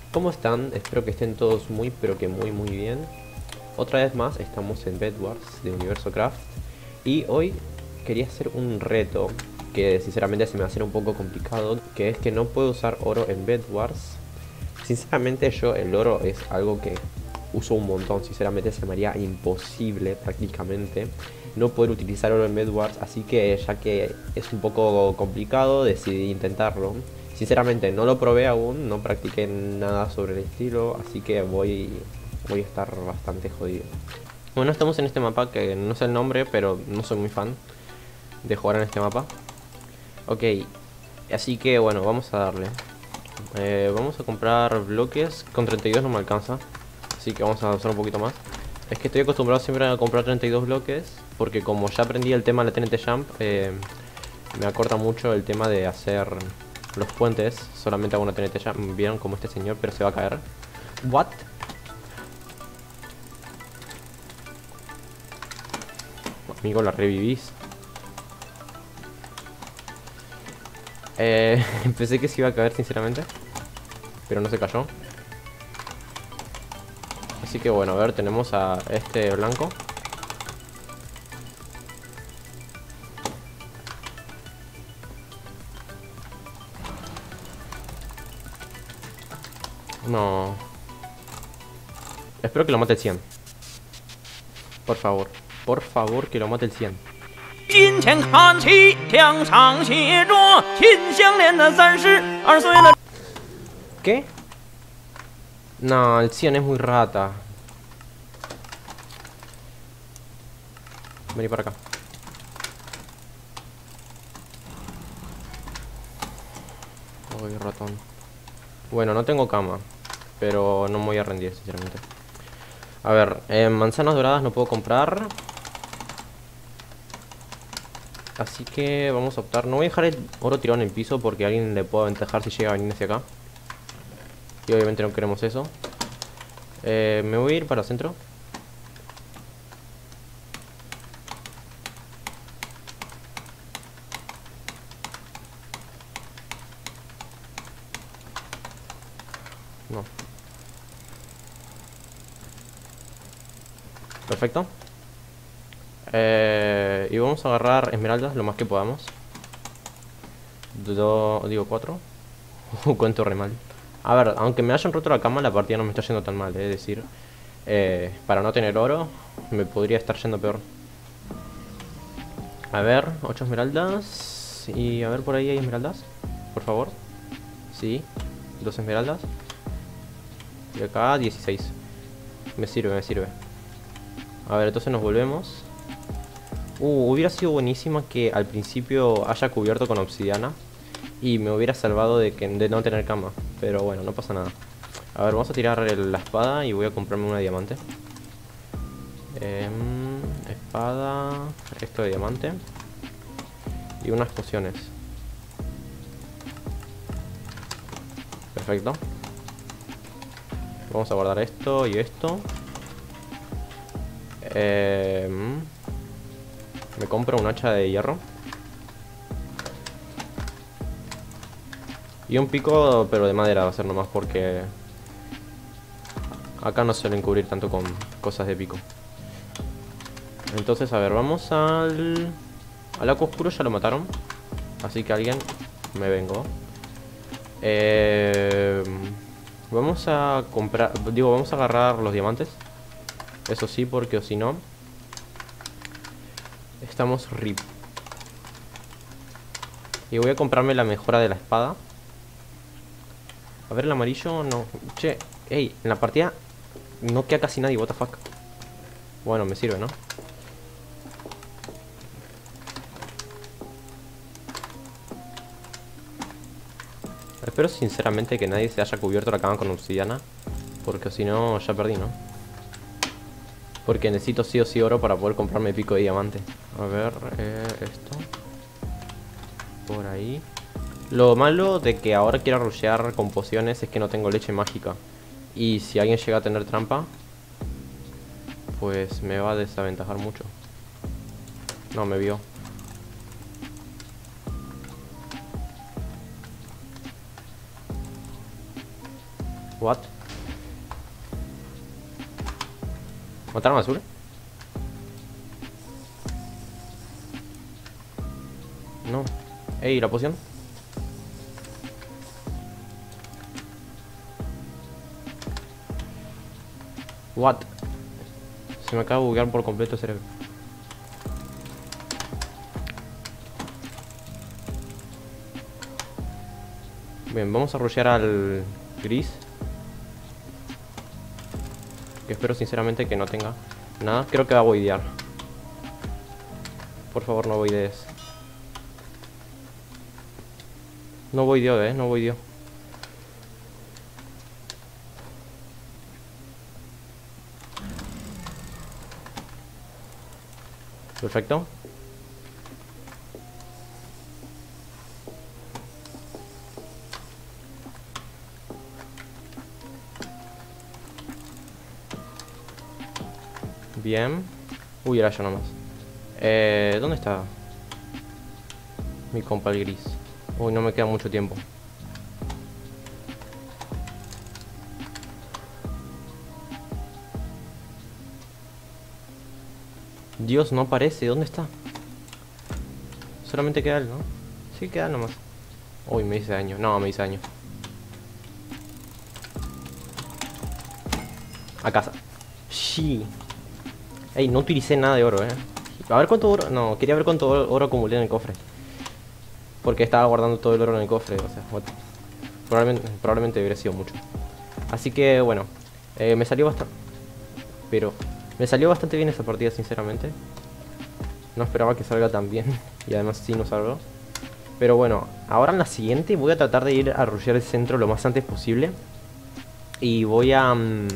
¿Cómo están? Espero que estén todos muy pero que muy bien. Otra vez más estamos en Bedwars de Universo Craft. Y hoy quería hacer un reto que sinceramente se me va a hacer un poco complicado, que es que no puedo usar oro en Bedwars. Sinceramente yo el oro es algo que uso un montón, sinceramente se me haría imposible prácticamente no poder utilizar oro en Bedwars, así que ya que es un poco complicado decidí intentarlo. Sinceramente no lo probé aún, no practiqué nada sobre el estilo, así que voy a estar bastante jodido. Bueno, estamos en este mapa que no sé el nombre, pero no soy muy fan de jugar en este mapa. Ok, así que bueno, vamos a darle. Vamos a comprar bloques, con 32 no me alcanza, así que vamos a usar un poquito más. Es que estoy acostumbrado siempre a comprar 32 bloques, porque como ya aprendí el tema de la TNT Jump, me acorta mucho el tema de hacer los puentes. Solamente hago una TNT Jump, vieron como este señor, pero se va a caer. What? Amigo, la revivís. Pensé que se iba a caer sinceramente, pero no se cayó. Así que bueno, a ver, tenemos a este blanco. No. Espero que lo mate el 100. Por favor. Por favor, que lo mate el 100. ¿Qué? No, el 100 es muy rata. Vení para acá. Uy, ratón. Bueno, no tengo cama, pero no me voy a rendir, sinceramente. A ver, manzanas doradas no puedo comprar. Así que vamos a optar. No voy a dejar el oro tirado en el piso porque a alguien le puedo aventajar si llega a venir hacia acá. Y obviamente no queremos eso. Me voy a ir para el centro. No. Perfecto. Y vamos a agarrar esmeraldas lo más que podamos. Digo 4. Cuento re mal. A ver, aunque me hayan roto la cama, la partida no me está yendo tan mal, es decir, para no tener oro, me podría estar yendo peor. A ver, 8 esmeraldas. Y a ver, por ahí hay esmeraldas. Por favor. Sí, 2 esmeraldas. Y acá 16. Me sirve, me sirve. A ver, entonces nos volvemos. Hubiera sido buenísima que al principio haya cubierto con obsidiana y me hubiera salvado de no tener cama. Pero bueno, no pasa nada. A ver, vamos a tirar la espada y voy a comprarme una diamante. Espada, esto de diamante. Y unas pociones. Perfecto. Vamos a guardar esto y esto. Me compro un hacha de hierro. Y un pico, pero de madera va a ser nomás porque acá no suelen cubrir tanto con cosas de pico. Entonces, a ver, vamos al agua oscuro, ya lo mataron. Así que alguien me vengo. Vamos a comprar, digo, vamos a agarrar los diamantes. Eso sí, porque o si no estamos rip. Y voy a comprarme la mejora de la espada. A ver, el amarillo, no. Che, ey, en la partida no queda casi nadie, what the fuck. Bueno, me sirve, ¿no? Espero sinceramente que nadie se haya cubierto la cama con obsidiana, porque si no, ya perdí, ¿no? Porque necesito sí o sí oro para poder comprarme pico de diamante. A ver, esto. Por ahí. Lo malo de que ahora quiero rushear con pociones es que no tengo leche mágica. Y si alguien llega a tener trampa, pues me va a desaventajar mucho. No, me vio. What? ¿Mataron a Azul? No. Ey, ¿la poción? What? Se me acaba de buguear por completo el cerebro. Bien, vamos a rushear al gris. Que espero sinceramente que no tenga nada. Creo que va a voidear. Por favor, no voidees. No voideó, no voideó. Perfecto. Bien. Uy, era yo nomás. ¿Dónde está mi compa el gris? Uy, no me queda mucho tiempo. Dios, no aparece. ¿Dónde está? Solamente queda él, ¿no? Sí, queda nomás. Uy, me hice daño. No, me hice daño. A casa. Sí. Ey, no utilicé nada de oro, A ver cuánto oro... No, quería ver cuánto oro acumulé en el cofre. Porque estaba guardando todo el oro en el cofre, o sea... Probablemente hubiera sido mucho. Así que, bueno. Me salió bastante... Pero... Me salió bastante bien esta partida, sinceramente. No esperaba que salga tan bien. Y además sí no salgo. Pero bueno, ahora en la siguiente voy a tratar de ir a rushear el centro lo más antes posible. Y voy a...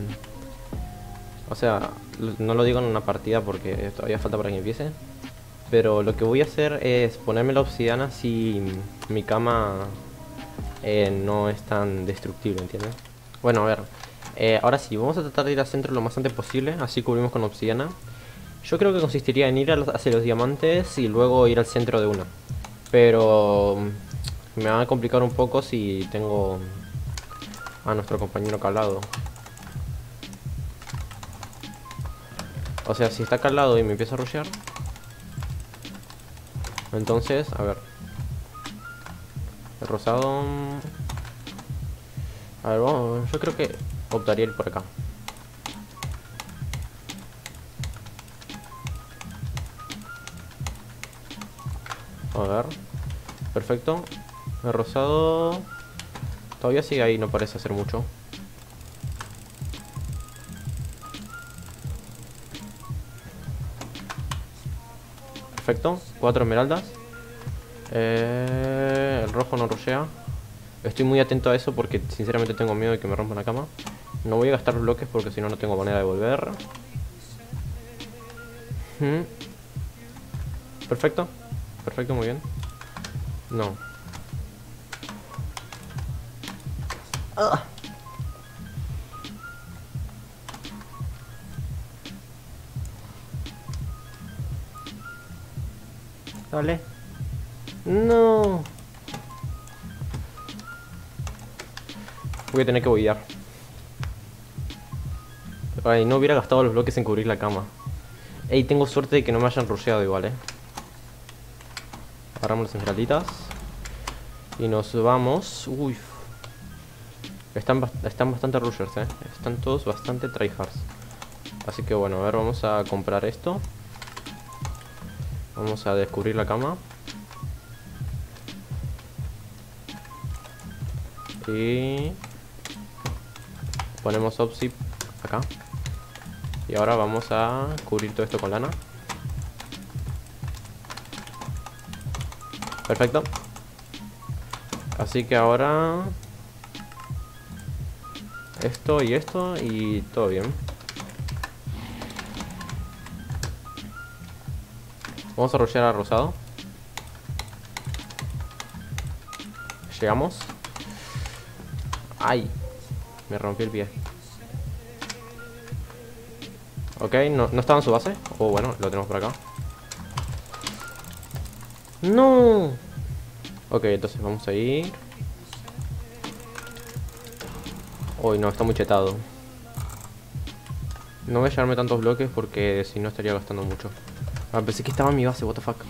o sea, no lo digo en una partida porque todavía falta para que empiece. Pero lo que voy a hacer es ponerme la obsidiana si mi cama no es tan destructible, ¿entiendes? Bueno, a ver. Ahora sí, vamos a tratar de ir al centro lo más antes posible. Así cubrimos con obsidiana. Yo creo que consistiría en ir hacia los diamantes y luego ir al centro de una. Pero me va a complicar un poco si tengo a nuestro compañero acá al lado. O sea, si está acá al lado y me empieza a rushear. Entonces, a ver. El rosado... A ver, vamos, yo creo que optaría ir por acá. A ver. Perfecto. El rosado... Todavía sigue ahí, no parece hacer mucho. Perfecto, 4 esmeraldas. El rojo no rushea. Estoy muy atento a eso porque sinceramente tengo miedo de que me rompan la cama. No voy a gastar bloques porque si no, no tengo manera de volver. Perfecto. Perfecto, muy bien. No. Dale. No. Voy a tener que boiar. Ay, no hubiera gastado los bloques en cubrir la cama. Ey, tengo suerte de que no me hayan rusheado igual, Agarramos las esmeralditas. Y nos vamos. Uy. Están bastante rushers, Están todos bastante tryhards. Así que bueno, a ver, vamos a comprar esto. Vamos a descubrir la cama. Y... ponemos Obsi acá. Y ahora vamos a cubrir todo esto con lana. Perfecto. Así que ahora... esto y todo bien. Vamos a rushear al rosado. Llegamos. ¡Ay! Me rompí el pie. Ok, no estaba en su base. Oh, bueno, lo tenemos por acá. ¡No! Ok, entonces vamos a ir. Uy, no, está muy chetado. No voy a llevarme tantos bloques porque si no estaría gastando mucho. Ah, pensé que estaba en mi base, what the fuck.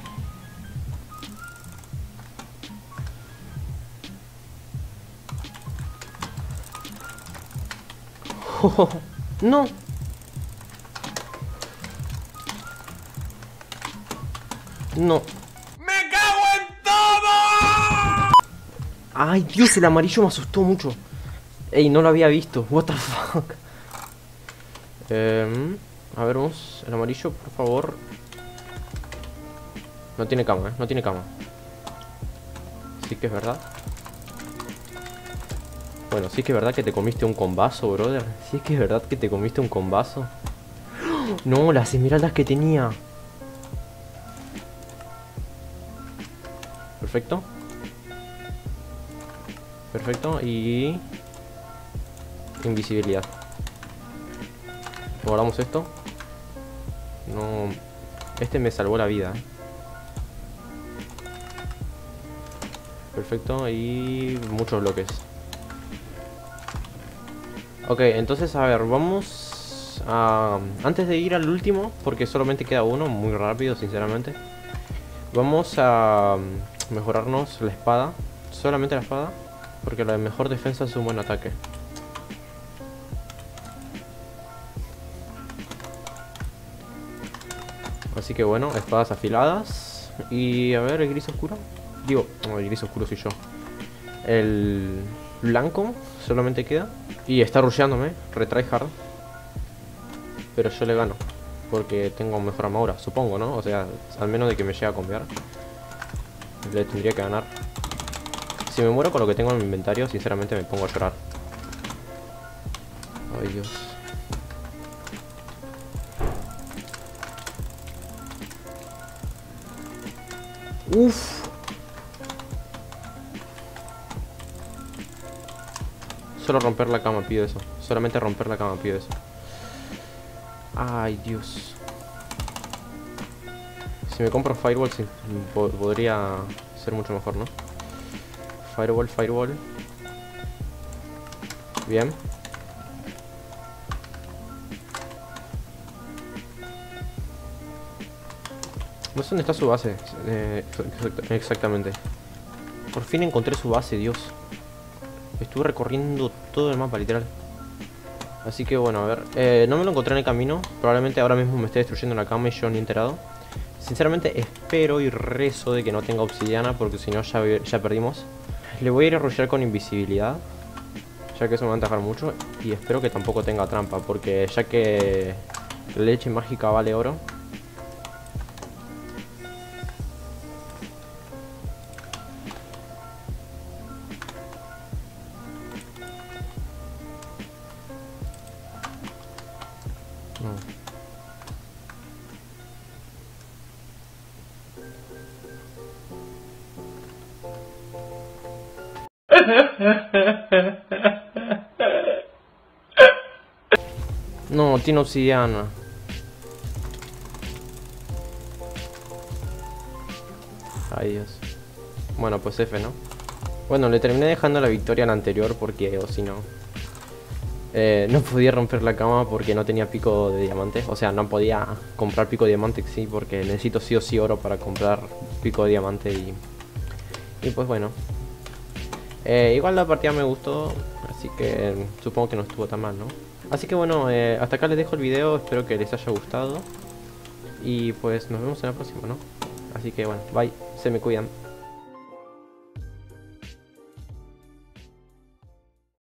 No. No. ¡Me cago en todo! Ay, Dios, el amarillo me asustó mucho. Ey, no lo había visto. What the fuck. A ver, vamos. El amarillo, por favor. No tiene cama, no tiene cama. Sí que es verdad. Bueno, sí que es verdad que te comiste un combazo, brother. Sí que es verdad que te comiste un combazo. No, las esmeraldas que tenía. Perfecto. Perfecto, y... invisibilidad. Guardamos esto. No... Este me salvó la vida, Perfecto, y... muchos bloques. Ok, entonces, a ver, vamos a... Antes de ir al último, porque solamente queda uno, muy rápido, sinceramente. Vamos a mejorarnos la espada. Solamente la espada, porque la mejor defensa es un buen ataque. Así que bueno, espadas afiladas. Y a ver, el gris oscuro. Digo, no, el gris oscuro soy yo. El blanco solamente queda. Y está rusheándome, retryhard. Pero yo le gano, porque tengo mejor armadura, supongo, ¿no? O sea, al menos de que me llegue a cambiar, le tendría que ganar. Si me muero con lo que tengo en mi inventario, sinceramente me pongo a llorar. Ay, Dios. Uff. Solo romper la cama pido eso. Solamente romper la cama pido eso. Ay, Dios. Si me compro Firewall, sí, podría ser mucho mejor, ¿no? Firewall, Firewall. Bien. No sé dónde está su base. Exactamente. Por fin encontré su base, Dios. Estuve recorriendo todo el mapa, literal. Así que bueno, a ver. No me lo encontré en el camino. Probablemente ahora mismo me esté destruyendo la cama y yo ni enterado. Sinceramente espero y rezo de que no tenga obsidiana, porque si no ya perdimos. Le voy a ir a rushear con invisibilidad, ya que eso me va a entajar mucho. Y espero que tampoco tenga trampa, porque ya que la leche mágica vale oro. No. No, tiene obsidiana. Ay, Dios. Bueno, pues F, ¿no? Bueno, le terminé dejando la victoria a la anterior porque, o si no... no podía romper la cama porque no tenía pico de diamante. O sea, no podía comprar pico de diamante, sí, porque necesito sí o sí oro para comprar pico de diamante y pues bueno. Igual la partida me gustó, así que supongo que no estuvo tan mal, ¿no? Así que bueno, hasta acá les dejo el video, espero que les haya gustado. Y pues nos vemos en la próxima, ¿no? Así que bueno, bye, se me cuidan.